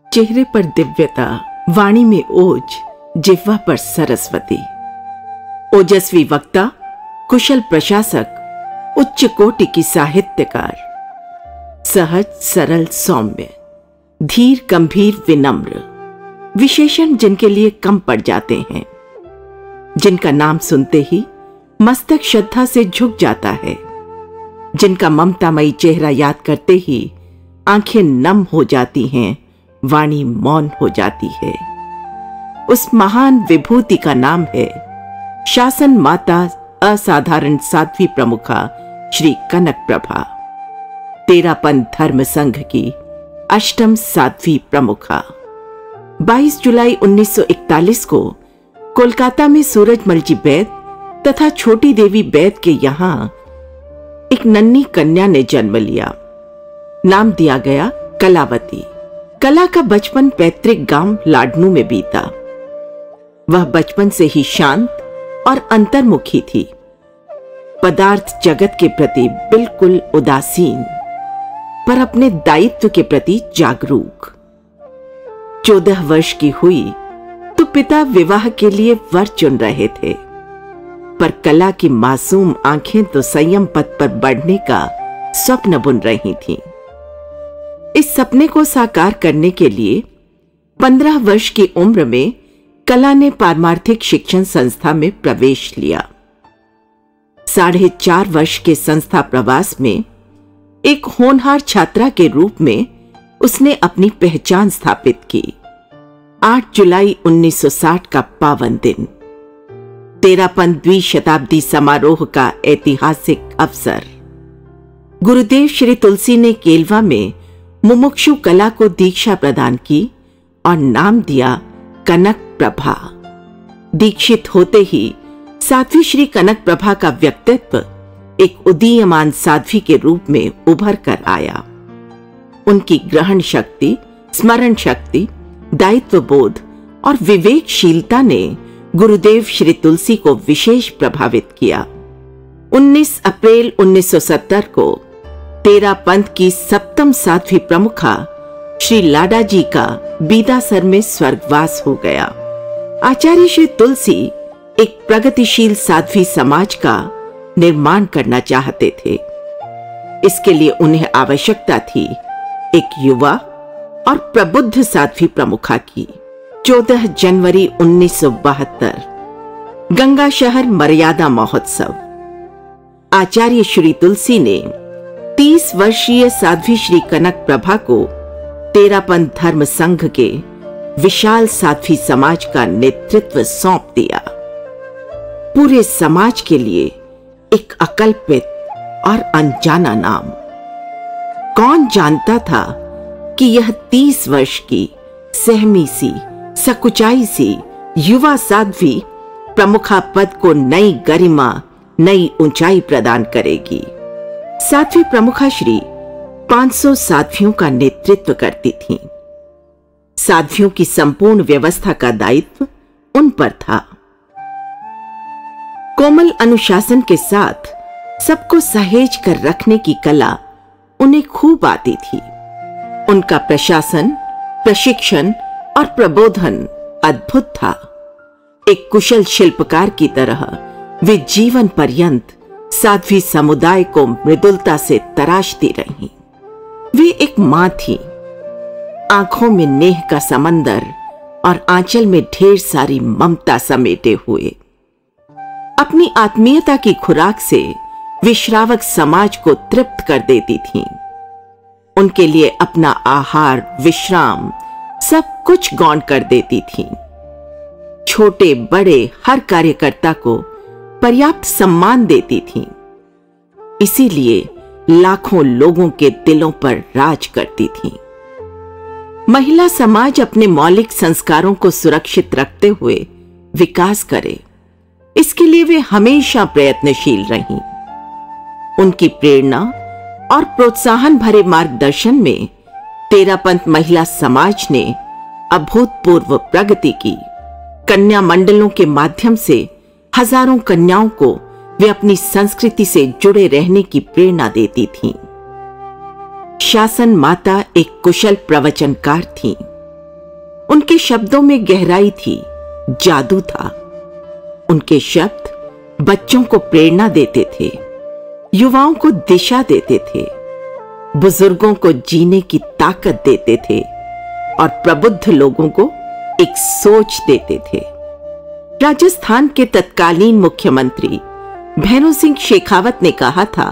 चेहरे पर दिव्यता, वाणी में ओज, जिह्वा पर सरस्वती। ओजस्वी वक्ता, कुशल प्रशासक, उच्च कोटि की साहित्यकार। सहज सरल सौम्य, धीर गंभीर विनम्र, विशेषण जिनके लिए कम पड़ जाते हैं, जिनका नाम सुनते ही मस्तक श्रद्धा से झुक जाता है, जिनका ममतामयी चेहरा याद करते ही आंखें नम हो जाती हैं, वाणी मौन हो जाती है। उस महान विभूति का नाम है शासन माता असाधारण साध्वी प्रमुखा श्री कनक प्रभा, तेरापंथ धर्म संघ की अष्टम साध्वी प्रमुखा। 22 जुलाई 1941 को कोलकाता में सूरजमल जी बैद तथा छोटी देवी बैद के यहां एक नन्ही कन्या ने जन्म लिया। नाम दिया गया कलावती। कला का बचपन पैतृक गांव लाडनू में बीता। वह बचपन से ही शांत और अंतर्मुखी थी, पदार्थ जगत के प्रति बिल्कुल उदासीन, पर अपने दायित्व के प्रति जागरूक। 14 वर्ष की हुई तो पिता विवाह के लिए वर चुन रहे थे, पर कला की मासूम आंखें तो संयम पथ पर बढ़ने का स्वप्न बुन रही थीं। इस सपने को साकार करने के लिए 15 वर्ष की उम्र में कला ने पारमार्थिक शिक्षण संस्था में प्रवेश लिया। 4.5 वर्ष के संस्था प्रवास में एक होनहार छात्रा के रूप में उसने अपनी पहचान स्थापित की। 8 जुलाई 1960 का पावन दिन, तेरापंथ द्विशताब्दी समारोह का ऐतिहासिक अवसर। गुरुदेव श्री तुलसी ने केलवा में मुमुक्षु कला को दीक्षा प्रदान की और नाम दिया कनक प्रभा। दीक्षित होते ही साध्वी श्री कनक प्रभा का व्यक्तित्व एक उदीयमान साध्वी के रूप में उभर कर आया। उनकी ग्रहण शक्ति, स्मरण शक्ति, दायित्व बोध और विवेकशीलता ने गुरुदेव श्री तुलसी को विशेष प्रभावित किया। 19 अप्रैल 1970 को तेरापंथ की सप्तम साध्वी प्रमुखा श्री लाडा जी का बीदासर में स्वर्गवास हो गया। आचार्य श्री तुलसी एक प्रगतिशील साध्वी समाज का निर्माण करना चाहते थे। इसके लिए उन्हें आवश्यकता थी एक युवा और प्रबुद्ध साध्वी प्रमुखा की। 14 जनवरी 1972 गंगा शहर मर्यादा महोत्सव। आचार्य श्री तुलसी ने 30 वर्षीय साध्वी श्री कनक प्रभा को तेरापंथ धर्म संघ के विशाल साध्वी समाज का नेतृत्व सौंप दिया। पूरे समाज के लिए एक अकल्पित और अनजाना नाम। कौन जानता था कि यह 30 वर्ष की सहमी सी, सकुचाई सी युवा साध्वी प्रमुखा पद को नई गरिमा, नई ऊंचाई प्रदान करेगी। साध्वी प्रमुखा श्री 500 साध्वियों का नेतृत्व करती थीं। साध्वियों की संपूर्ण व्यवस्था का दायित्व उन पर था। कोमल अनुशासन के साथ सबको सहेज कर रखने की कला उन्हें खूब आती थी। उनका प्रशासन, प्रशिक्षण और प्रबोधन अद्भुत था। एक कुशल शिल्पकार की तरह वे जीवन पर्यंत साध्वी समुदाय को मृदुलता से तराशती रहीं। वे एक मां थी, आंखों में नेह का समंदर और आंचल में ढेर सारी ममता समेटे हुए। अपनी आत्मीयता की खुराक से वे श्रावक समाज को तृप्त कर देती थीं। उनके लिए अपना आहार, विश्राम सब कुछ गौण कर देती थीं। छोटे बड़े हर कार्यकर्ता को पर्याप्त सम्मान देती थीं। इसीलिए लाखों लोगों के दिलों पर राज करती थीं। महिला समाज अपने मौलिक संस्कारों को सुरक्षित रखते हुए विकास करे, इसके लिए वे हमेशा प्रयत्नशील रहीं। उनकी प्रेरणा और प्रोत्साहन भरे मार्गदर्शन में तेरापंथ महिला समाज ने अभूतपूर्व प्रगति की। कन्या मंडलों के माध्यम से हजारों कन्याओं को वे अपनी संस्कृति से जुड़े रहने की प्रेरणा देती थीं। शासन माता एक कुशल प्रवचनकार थीं। उनके शब्दों में गहराई थी, जादू था। उनके शब्द बच्चों को प्रेरणा देते थे, युवाओं को दिशा देते थे, बुजुर्गों को जीने की ताकत देते थे और प्रबुद्ध लोगों को एक सोच देते थे। राजस्थान के तत्कालीन मुख्यमंत्री भैरों सिंह शेखावत ने कहा था,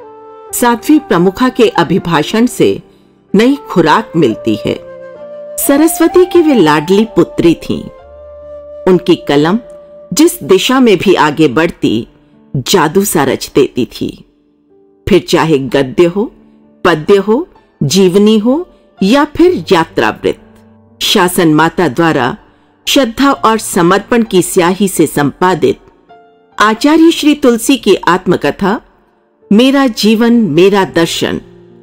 साध्वी प्रमुखा के अभिभाषण से नई खुराक मिलती है। सरस्वती की वे लाडली पुत्री थीं। उनकी कलम जिस दिशा में भी आगे बढ़ती, जादू सा रच देती थी। फिर चाहे गद्य हो, पद्य हो, जीवनी हो या फिर यात्रावृत्त। शासन माता द्वारा श्रद्धा और समर्पण की स्याही से संपादित आचार्य श्री तुलसी की आत्मकथा मेरा जीवन मेरा दर्शन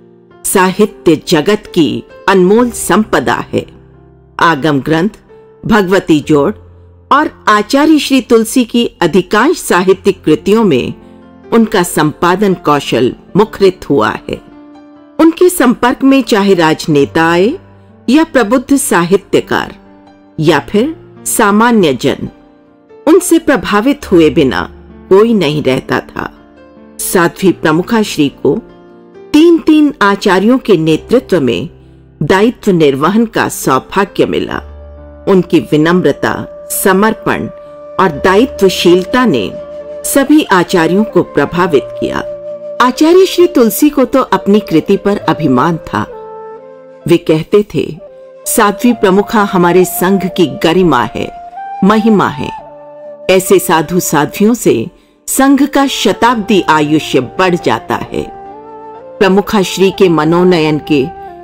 साहित्य जगत की अनमोल संपदा है। आगम ग्रंथ, भगवती जोड़ और आचार्य श्री तुलसी की अधिकांश साहित्यिक कृतियों में उनका संपादन कौशल मुखरित हुआ है। उनके संपर्क में चाहे राजनेता आए या प्रबुद्ध साहित्यकार या फिर सामान्य जन, उनसे प्रभावित हुए बिना कोई नहीं रहता था। साध्वी प्रमुखा श्री को 3 आचार्यों के नेतृत्व में दायित्व निर्वहन का सौभाग्य मिला। उनकी विनम्रता, समर्पण और दायित्वशीलता ने सभी आचार्यों को प्रभावित किया। आचार्य श्री तुलसी को तो अपनी कृति पर अभिमान था। वे कहते थे, साध्वी प्रमुखा हमारे संघ की गरिमा है, महिमा है। ऐसे साधु साध्वियों से संघ का शताब्दी आयुष्य बढ़ जाता है। प्रमुखा श्री के मनोनयन के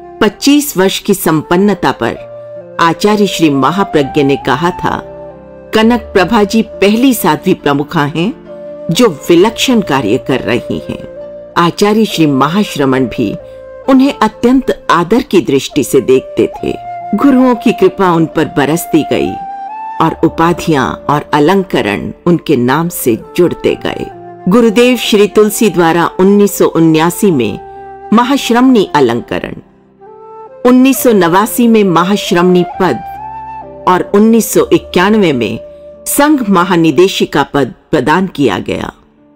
25 वर्ष की संपन्नता पर आचार्य श्री महाप्रज्ञ ने कहा था, कनक प्रभा जी पहली साध्वी प्रमुखा हैं जो विलक्षण कार्य कर रही हैं। आचार्य श्री महाश्रमण भी उन्हें अत्यंत आदर की दृष्टि से देखते थे। गुरुओं की कृपा उन पर बरसती गई और उपाधियां और अलंकरण उनके नाम से जुड़ते गए। गुरुदेव श्री तुलसी द्वारा 1979 में महाश्रमणी अलंकरण, 1989 में महाश्रमणी पद और 1991 में संघ महानिदेशिका पद प्रदान किया गया।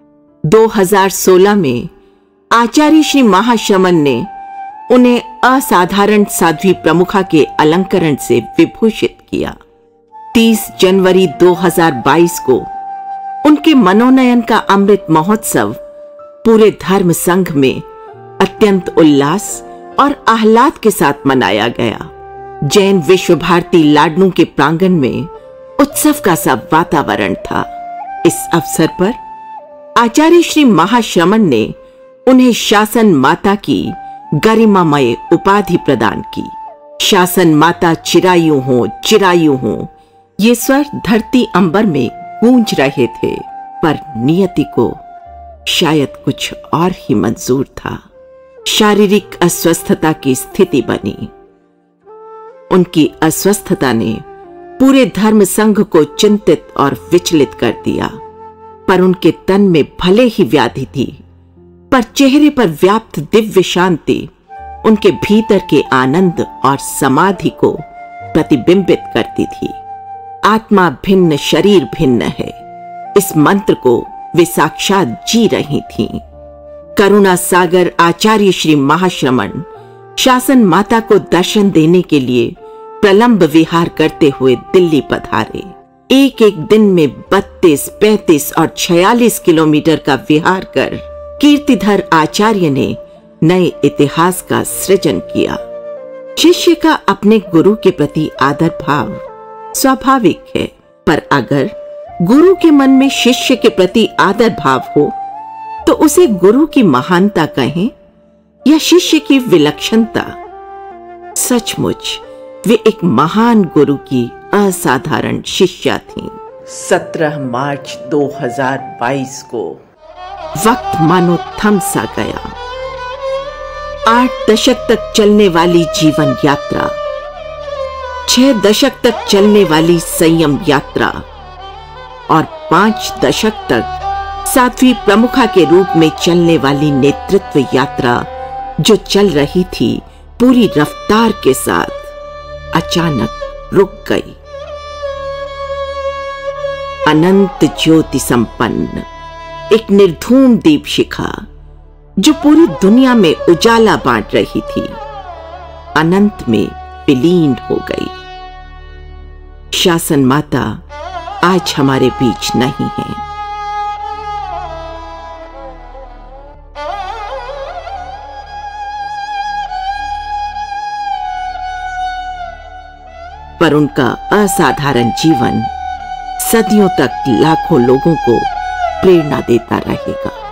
2016 में आचार्य श्री महाश्रमण ने उन्हें असाधारण साध्वी प्रमुखा के अलंकरण से विभूषित किया। 30 जनवरी 2022 को उनके मनोनयन का अमृत महोत्सव पूरे धर्म संघ में अत्यंत उल्लास और आह्लाद के साथ मनाया गया। जैन विश्व भारती लाडनू के प्रांगण में उत्सव का सा वातावरण था। इस अवसर पर आचार्य श्री महाश्रमण ने उन्हें शासन माता की गरिमामय उपाधि प्रदान की। शासन माता चिरायु हो, चिरायु हो, ये स्वर धरती अंबर में गूंज रहे थे, पर नियति को शायद कुछ और ही मंजूर था। शारीरिक अस्वस्थता की स्थिति बनी। उनकी अस्वस्थता ने पूरे धर्म संघ को चिंतित और विचलित कर दिया। पर उनके तन में भले ही व्याधि थी, पर चेहरे पर व्याप्त दिव्य शांति उनके भीतर के आनंद और समाधि को प्रतिबिंबित करती थी। आत्मा भिन्न, शरीर भिन्न है, इस मंत्र को वे साक्षात जी रही थीं। करुणा सागर आचार्य श्री महाश्रमण शासन माता को दर्शन देने के लिए प्रलंब विहार करते हुए दिल्ली पधारे। एक एक दिन में 32, 35 और 46 किलोमीटर का विहार कर कीर्तिधर आचार्य ने नए इतिहास का सृजन किया। शिष्य का अपने गुरु के प्रति आदर भाव स्वाभाविक है, पर अगर गुरु के मन में शिष्य के प्रति आदर भाव हो तो उसे गुरु की महानता कहें या शिष्य की विलक्षणता। सचमुच वे एक महान गुरु की असाधारण शिष्या थीं। 17 मार्च 2022 को वक्त मानो थम सा गया। 8 दशक तक चलने वाली जीवन यात्रा, 6 दशक तक चलने वाली संयम यात्रा और 5 दशक तक साध्वी प्रमुखा के रूप में चलने वाली नेतृत्व यात्रा जो चल रही थी पूरी रफ्तार के साथ, अचानक रुक गई। अनंत ज्योति संपन्न एक निर्धूम दीप शिखा जो पूरी दुनिया में उजाला बांट रही थी, अनंत में विलीन हो गई। शासन माता आज हमारे बीच नहीं है। पर उनका असाधारण जीवन सदियों तक लाखों लोगों को प्रेरणा देता रहेगा।